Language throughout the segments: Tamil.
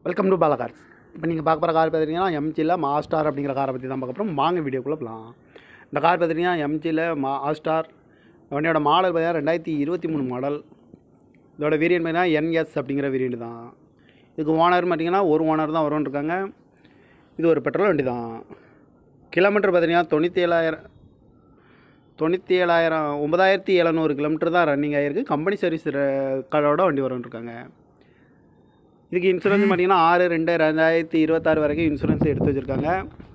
Welcome to Bala cars. இப்போ நீங்கள் பார்க்க போகிற கார் பார்த்துட்டிங்கன்னா எம்ஜியில் மாஸ்டார் அப்படிங்கிற காரை பற்றி தான் பார்க்க போகிறோம். வாங்க வீடியோக்குள்ளே போகலாம். இந்த கார் பார்த்துட்டிங்கன்னா எம்ஜியில் மாஸ்டார் வண்டியோட மாடல் பார்த்தீங்கன்னா 2023 மாடல். இதோட வேரியன்ட் பார்த்தீங்கன்னா என்எஸ் அப்படிங்கிற வேரியண்ட் தான். இதுக்கு ஓனர் பார்த்தீங்கன்னா ஒரு ஓனர் தான் வரும்னு இருக்காங்க. இது ஒரு பெட்ரோல் வண்டி தான். கிலோமீட்டர் பார்த்தீங்கன்னா 97,700 கிலோமீட்டர் தான் ரன்னிங் ஆகிருக்கு. கம்பெனி சர்வீஸ் கார்டோட வண்டி வரும்னு இருக்காங்க. இதுக்கு இன்சூரன்ஸ் பார்த்தீங்கன்னா 6/2/2026 வரைக்கும் இன்சூரன்ஸ் எடுத்து வச்சுருக்காங்க.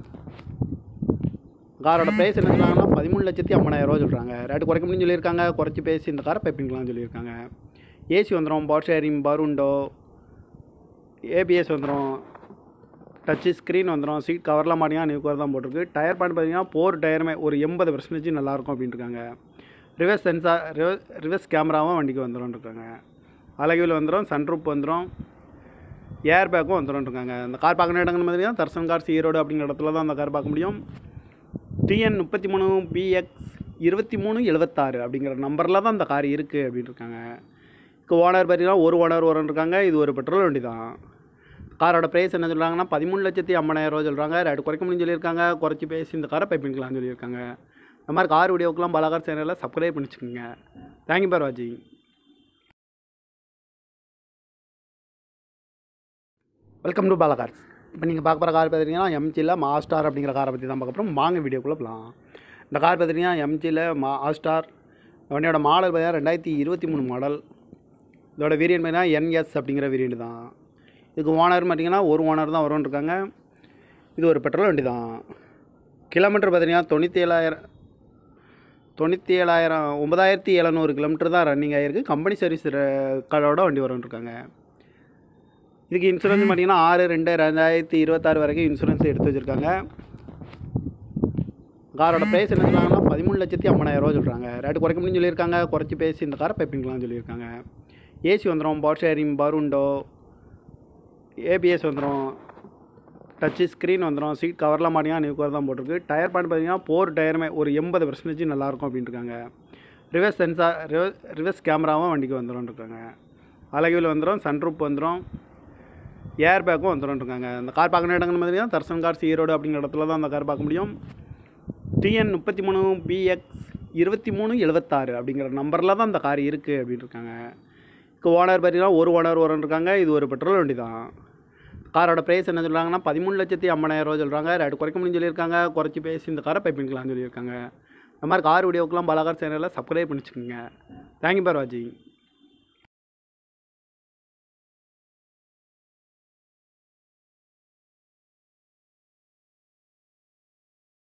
காரோட ப்ரைஸ் என்ன சொல்கிறாங்கன்னா 13,50,000 சொல்கிறாங்க. ரேட்டு குறைக்க முடியும்னு சொல்லியிருக்காங்க. குறைச்சி பேசி இந்த காரை பைப்பிங்களான்னு சொல்லியிருக்காங்க. ஏசி வந்துடும், பவர் ஷேரிங், பருண்டோ, ஏபிஎஸ் வந்துடும், டச்சு ஸ்க்ரீன் வந்துடும், சீட் கவர்லாம் மாட்டிங்கன்னா நியூ கவர் தான் போட்டிருக்கு. டயர் பாயிண்ட் பார்த்தீங்கன்னா 4 டயருமே ஒரு 80% நல்லாயிருக்கும் அப்படின்ட்டு இருக்காங்க. ரிவர்ஸ் சென்சார் ரிவர்ஸ் கேமராவும் வண்டிக்கு வந்துடும் இருக்காங்க. அழகில் வந்துடும், சன்ரூப் வந்துடும், ஏர் பேக்கும் வந்துடும்ருக்காங்க. அந்த கார் பார்க்குற இடங்கள் பார்த்தீங்கன்னா தர்சன் கார்ஸ் ஈரோடு அப்படிங்கிற இடத்துல தான் அந்த கார் பார்க்க முடியும். TN 33BX 2376 அப்படிங்கிற நம்பரில் தான் அந்த கார் இருக்குது அப்படின்னு இருக்காங்க. இப்போ ஓனர் பார்த்தீங்கன்னா ஒரு ஓனர் இருக்காங்க. இது ஒரு பெட்ரோல் வண்டி தான். காரோட ப்ரைஸ் என்ன சொல்கிறாங்கன்னா 13,50,000 சொல்கிறாங்க. ரேட்டு குறைக்க முடியும்னு சொல்லியிருக்காங்க. குறைச்சி பேசி இந்த காரை பைப்பிங்களான்னு சொல்லியிருக்காங்க. இந்த மாதிரி கார் வீடியோக்கெலாம் பாலா கார் சேனலில் சப்ஸ்கிரைப் பண்ணிச்சுக்கோங்க. தேங்க்யூ ஃபார் வாட்சிங். Welcome to Bala cars. இப்போ நீங்கள் பார்க்க போகிற கார் பார்த்துட்டிங்கன்னா எம்ஜியில் மாஸ்டார் அப்படிங்கிற காரை பற்றி தான் பார்க்க போகிறோம். வாங்க வீடியோக்குள்ளே போகலாம். இந்த கார் பார்த்துட்டிங்கன்னா எம்ஜியில் மாஸ்டார் வண்டியோட மாடல் பார்த்தீங்கன்னா 2023 மாடல். இதோட வேரியன்ட் பார்த்தீங்கன்னா என்எஸ் அப்படிங்கிற வேரியண்ட் தான். இதுக்கு ஓனர் பார்த்தீங்கன்னா ஒரு ஓனர் தான் வரும்னு இருக்காங்க. இது ஒரு பெட்ரோல் வண்டி தான். கிலோமீட்டர் பார்த்தீங்கன்னா 97,700 கிலோமீட்டர் தான் ரன்னிங் ஆகிருக்கு. கம்பெனி சர்வீஸ் கார்டோட வண்டி வரும்னு இருக்காங்க. இதுக்கு இன்சூரன்ஸ் பார்த்தீங்கன்னா 6/2/2026 வரைக்கும் இன்சூரன்ஸ் எடுத்து வச்சுருக்காங்க. காரோட ப்ரைஸ் என்ன சொல்கிறாங்கன்னா 13,50,000 சொல்கிறாங்க. ரேட்டு குறைக்க முடியும்னு சொல்லியிருக்காங்க. குறைச்சி பேசி இந்த காரை பைப்பிங்களான்னு சொல்லியிருக்காங்க. ஏசி வந்துடும், பவர் ஷேரிங், பருண்டோ, ஏபிஎஸ் வந்துடும், டச்சு ஸ்க்ரீன் வந்துடும், சீட் கவர்லாம் மாட்டிங்கன்னா நியூ கவர் தான் போட்டிருக்கு. டயர் பாயிண்ட் பார்த்தீங்கன்னா 4 டயருமே ஒரு 80% நல்லாயிருக்கும் அப்படின்ட்டு இருக்காங்க. ரிவர்ஸ் சென்சார் ரிவர்ஸ் கேமராவும் வண்டிக்கு வந்துடும் இருக்காங்க. அழகில் வந்துடும், சன்ரூப் வந்துடும், ஏர் பேக்கும் வந்துடும் இருக்காங்க. அந்த கார் பார்க்குற இடங்கள் பார்த்தீங்கன்னா தர்சன் கார்ஸ் ஈரோடு அப்படிங்கிற இடத்துல தான் அந்த கார் பார்க்க முடியும். TN 33BX 2376 அப்படிங்கிற நம்பரில் தான் அந்த கார் இருக்குது அப்படின்னு இருக்காங்க. இப்போ ஓனர் பார்த்தீங்கன்னா ஒரு ஓனர் இருக்காங்க. இது ஒரு பெட்ரோல் வண்டி தான். காரோட ப்ரைஸ் என்ன சொல்கிறாங்கன்னா 13,50,000 சொல்கிறாங்க. ரேட்டு குறைக்க முடியும்னு சொல்லியிருக்காங்க. குறைச்சி பேசி இந்த காரை பைப்பிங்களான்னு சொல்லியிருக்காங்க. இந்த மாதிரி கார் வீடியோக்கெலாம் பாலா கார் சேனலில் சப்ஸ்கிரைப் பண்ணிச்சுக்கோங்க. தேங்க்யூ ஃபார் வாட்சிங்.